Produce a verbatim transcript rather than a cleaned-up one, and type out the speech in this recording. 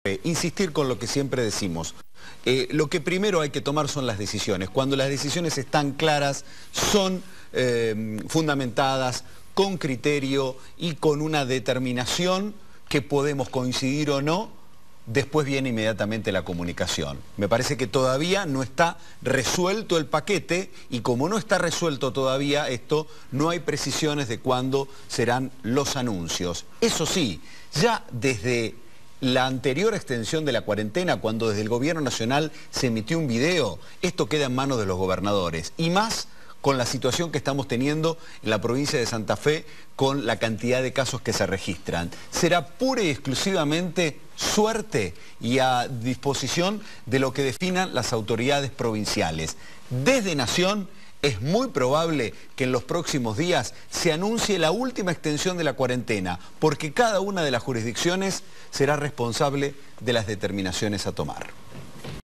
Insistir con lo que siempre decimos. Eh, lo que primero hay que tomar son las decisiones. Cuando las decisiones están claras, son eh, fundamentadas, con criterio y con una determinación que podemos coincidir o no, después viene inmediatamente la comunicación. Me parece que todavía no está resuelto el paquete y como no está resuelto todavía esto, no hay precisiones de cuándo serán los anuncios. Eso sí, ya desde la anterior extensión de la cuarentena, cuando desde el gobierno nacional se emitió un video, esto queda en manos de los gobernadores. Y más con la situación que estamos teniendo en la provincia de Santa Fe, con la cantidad de casos que se registran. Será pura y exclusivamente suerte y a disposición de lo que definan las autoridades provinciales. Desde Nación, es muy probable que en los próximos días se anuncie la última extensión de la cuarentena, porque cada una de las jurisdicciones será responsable de las determinaciones a tomar.